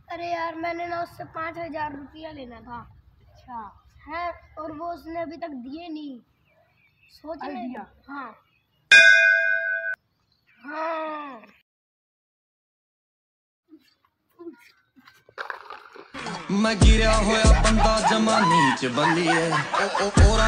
अरे यार मैंने ना उससे 5,000 रुपया लेना था। अच्छा है, और वो उसने अभी तक दिए नहीं। सोच ले। हाँ हाँ। मैं गिरा होया बंदा जमानी च बल्लिए